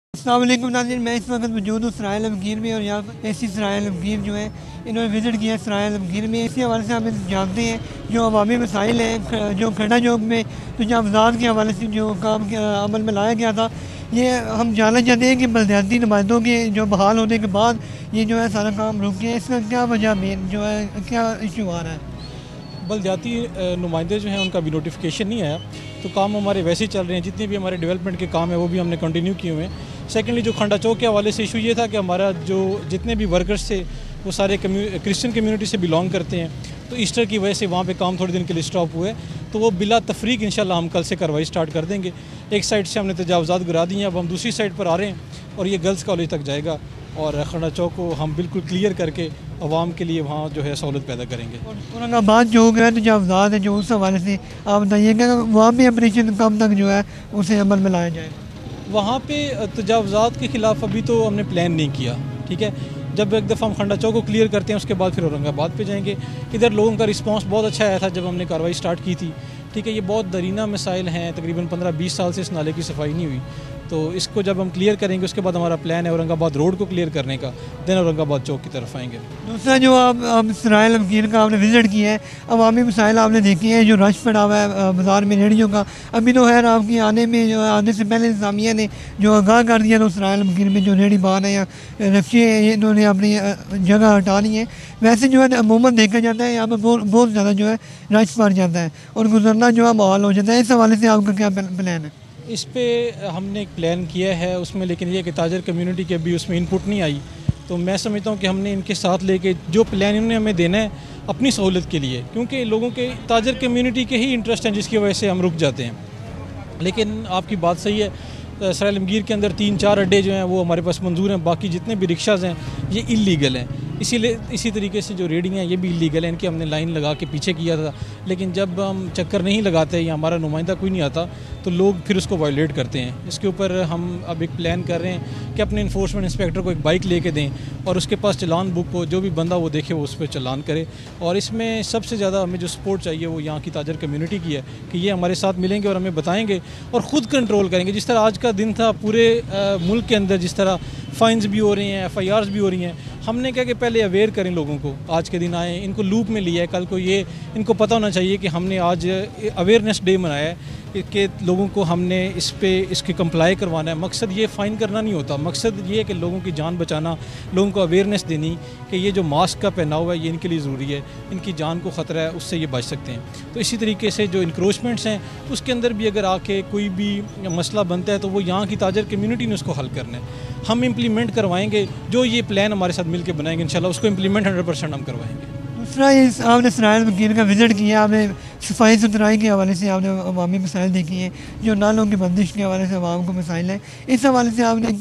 अस्सलाम वालेकुम नाज़रीन, मैं इस वक्त मौजूद हूँ सराय आलमगीर में और यहाँ पर ऐसी सराय आलमगीर जो है इन्होंने विज़िट किया सराय आलमगीर में। इसी हवाले से हम जानते हैं जो अवामी मसाइल हैं जो खड़ा चौक में तो अफजाद के हवाले से जो काम अमल में लाया गया था, ये हम जानना चाहते हैं कि बलदियाती नुमाइंदों के जो बहाल होने के बाद ये जो है सारा काम रुक गया, इसका क्या वजह मेन जो है, क्या इशू आ रहा है? बलदियाती नुमाइंदे जो हैं उनका भी नोटिफिकेशन नहीं आया, तो काम हमारे वैसे ही चल रहे हैं। जितने भी हमारे डेवलपमेंट के काम है वो भी हमने कंटिन्यू किए हुए हैं। सेकेंडली जो खंडा चौक के हवाले से इशू ये था कि हमारा जो जितने भी वर्कर्स थे वो सारे क्रिश्चियन कम्युनिटी से बिलोंग करते हैं, तो ईस्टर की वजह से वहाँ पे काम थोड़े दिन के लिए स्टॉप हुए, तो वो बिला तफरीक इंशाल्लाह हम कल से कार्रवाई स्टार्ट कर देंगे। एक साइड से हमने तजावज़ात गिरा दिए हैं, अब हम दूसरी साइड पर आ रहे हैं और ये गर्ल्स कॉलेज तक जाएगा और खंडा चौक को हम बिल्कुल क्लियर करके आवाम के लिए वहाँ जो है सहूलत पैदा करेंगे। औरंगाबाद जो हो गया तजावज़ात है जो उस हवाले से आप बताइएगा वहाँ भी ऑपरेशन कब तक जो है उसे अमल में लाया जाए? वहाँ पे तजावज़ात के ख़िलाफ़ अभी तो हमने प्लान नहीं किया, ठीक है। जब एक दफ़ा हम खंडा चौक को क्लियर करते हैं उसके बाद फिर औरंगाबाद पे जाएंगे। इधर लोगों का रिस्पांस बहुत अच्छा आया था जब हमने कार्रवाई स्टार्ट की थी, ठीक है। ये बहुत दरीना मसाइल हैं, तकरीबन 15-20 साल से इस नाले की सफाई नहीं हुई, तो इसको जब हम क्लियर करेंगे उसके बाद हमारा प्लान है औरंगाबाद रोड को क्लियर करने का, देन औरंगाबाद चौक की तरफ आएंगे। दूसरा जो आप सराय आलमगीर का आपने विज़िट किया है, अवामी मसाइल आपने देखे हैं, जो रश पड़ा हुआ है बाज़ार में रेहड़ियों का, अभी तो खैर आपकी आने में जो आने से पहले इंतजामिया ने जो आगाह कर दिया तो सराय आलमगीर में जो रेहड़ी बार है या रफ्चे हैं इन्होंने अपनी जगह हटा ली है। वैसे जो है अमूमन देखा जाता है यहाँ पर बहुत ज़्यादा जो है रश पड़ जाता है और गुजरना जो है माहौल हो जाता है। इस हवाले से आपका क्या प्लान है? इस पे हमने एक प्लान किया है उसमें, लेकिन ये कि ताजर कम्युनिटी के अभी उसमें इनपुट नहीं आई, तो मैं समझता हूँ कि हमने इनके साथ लेके जो प्लान इन्होंने हमें देना है अपनी सहूलत के लिए, क्योंकि लोगों के ताजर कम्युनिटी के ही इंटरेस्ट हैं जिसकी वजह से हम रुक जाते हैं। लेकिन आपकी बात सही है, सराय आलमगीर के अंदर 3-4 अड्डे जो हैं वो हमारे पास मंजूर हैं, बाकी जितने भी रिक्शाज़ हैं ये इलीगल हैं। इसीलिए इसी तरीके से जो रेडियाँ हैं ये भी इलीगल हैं, इनकी हमने लाइन लगा के पीछे किया था, लेकिन जब हम चक्कर नहीं लगाते या हमारा नुमाइंदा कोई नहीं आता तो लोग फिर उसको वायलेट करते हैं। इसके ऊपर हम अब एक प्लान कर रहे हैं कि अपने इन्फोर्समेंट इंस्पेक्टर को एक बाइक लेके दें और उसके पास चलान बुक हो, जो भी बंदा वो देखे वो उस पर चलान करे। और इसमें सबसे ज़्यादा हमें जो सपोर्ट चाहिए वो यहाँ की ताजर कम्युनिटी की है कि ये हमारे साथ मिलेंगे और हमें बताएंगे और ख़ुद कंट्रोल करेंगे। जिस तरह आज का दिन था पूरे मुल्क के अंदर, जिस तरह फ़ाइन्स भी हो रही हैं, FIRs भी हो रही हैं, हमने कहा कि पहले अवेयर करें लोगों को। आज के दिन आए, इनको लूप में लिया है, कल को ये इनको पता होना चाहिए कि हमने आज अवेयरनेस डे मनाया है कि लोगों को हमने इसके कंप्लाई करवाना है। मकसद ये फ़ाइन करना नहीं होता, मकसद ये है कि लोगों की जान बचाना, लोगों को अवेयरनेस देनी कि ये जो मास्क का पहनावा है ये इनके लिए ज़रूरी है, इनकी जान को ख़तरा है, उससे ये बच सकते हैं। तो इसी तरीके से जो इंक्रोचमेंट्स हैं उसके अंदर भी अगर आके कोई भी मसला बनता है तो वो यहाँ की ताजर कम्यूनिटी ने उसको हल करना है। हम इम्प्लीमेंट करवाएंगे, जो ये प्लान हमारे साथ मिल के बनाएंगे इंशाल्लाह उसको इम्प्लीमेंट 100% हम करवाएंगे। दूसरा ये आपने सराय आलमगीर का विज़िट किया, आपने सफाई सुथराई के हवाले से आपने अवामी मसाइल देखे हैं, जो नालों की बंदिश के हवाले से अवाम को मसाइल है, इस हवाले से आपने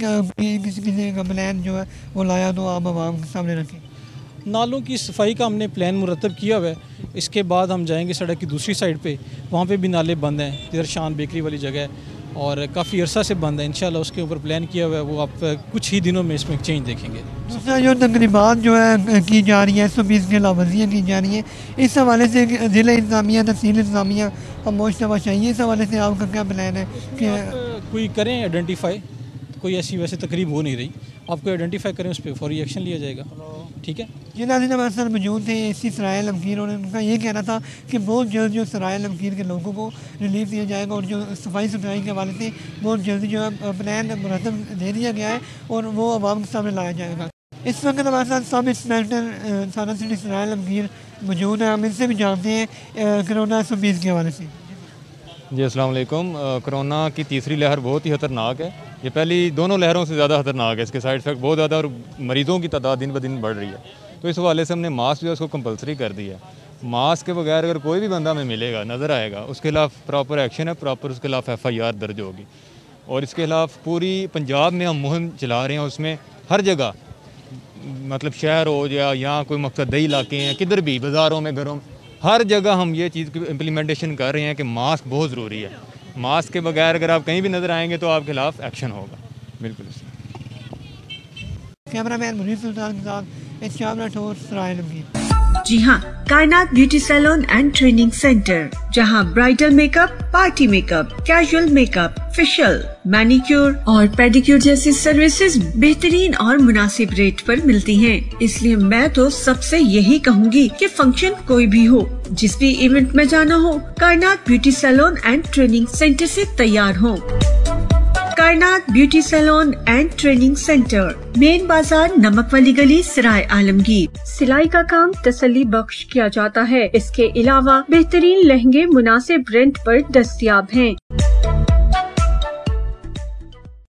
किसी का प्लान जो है वो लाया तो आप अवाम के सामने रखें? नालों की सफाई का हमने प्लान मुरतब किया हुआ है। इसके बाद हम जाएंगे सड़क की दूसरी साइड पे, वहाँ पे भी नाले बंद हैं, इधर शान बेकरी वाली जगह है और काफ़ी अरसा से बंद है। इंशाल्लाह उसके ऊपर प्लान किया हुआ है, वो आप कुछ ही दिनों में इसमें चेंज देखेंगे। दूसरा जो तकरीबात जो है की जा रही है 120 के लावजियाँ की जा रही हैं, इस हवाले से ज़िला इंतज़ामिया, तहसील इंतज़ामिया खामोश नवा चाहिए, इस हवाले से आपका क्या प्लान है कि कोई करें आइडेंटिफाई? कोई ऐसी वैसे तकरीब हो नहीं रही, आपको आइडेंटिफाई करें, उस पर फौरी एक्शन लिया जाएगा, ठीक है। ये नाज़रीन हमारे साथ मौजूद थे इसी सराय आलमगीर और उनका ये कहना था कि बहुत जल्द जो सराय आलमगीर के लोगों को रिलीफ दिया जाएगा और जो सफाई सुथराई के हवाले से बहुत जल्दी जो है प्लान मुरतब दे दिया गया है और वो आवाम के सामने लाया जाएगा। इस वक्त हमारे साथ सब इंस्पेक्टर थाना सिटी सराय आलमगीर मौजूद है, हम इनसे भी जानते हैं कोरोना 120 के हवाले से। जी अस्सलाम वालेकुम। कोरोना की तीसरी लहर बहुत ही ख़तरनाक है, ये पहली दोनों लहरों से ज़्यादा ख़तरनाक है, इसके साइड इफ़ेक्ट बहुत ज़्यादा और मरीज़ों की तादाद दिन ब दिन बढ़ रही है। तो इस हवाले से हमने मास्क जो है उसको कंपलसरी कर दिया है। मास्क के बगैर अगर कोई भी बंदा हमें मिलेगा, नज़र आएगा, उसके खिलाफ प्रॉपर एक्शन है, प्रॉपर उसके खिलाफ FIR दर्ज होगी। और इसके खिलाफ पूरी पंजाब में हम मुहिम चला रहे हैं, उसमें हर जगह मतलब शहर हो या यहाँ कोई मकसदई इलाके हैं, किधर भी बाज़ारों में, घरों में, हर जगह हम ये चीज़ की इम्प्लीमेंटेशन कर रहे हैं कि मास्क बहुत ज़रूरी है। मास्क के बगैर अगर आप कहीं भी नज़र आएंगे तो आपके खिलाफ एक्शन होगा। बिल्कुल। कैमरा मैन मुनीर सुल्तान के साथ इस सराय आलमगीर। जी हाँ, Kainat beauty salon and training center, जहाँ bridal makeup, party makeup, casual makeup, facial, manicure और पेडिक्योर जैसी सर्विसेज बेहतरीन और मुनासिब रेट पर मिलती हैं। इसलिए मैं तो सबसे यही कहूँगी कि फंक्शन कोई भी हो, जिस भी इवेंट में जाना हो, Kainat beauty salon and training center से तैयार हो। Kainat beauty salon and training center, main बाजार, नमक वाली गली, सराय आलमगीर। सिलाई का काम तसल्ली बख्श किया जाता है। इसके अलावा बेहतरीन लहंगे मुनासिब रेंट पर दस्तयाब हैं।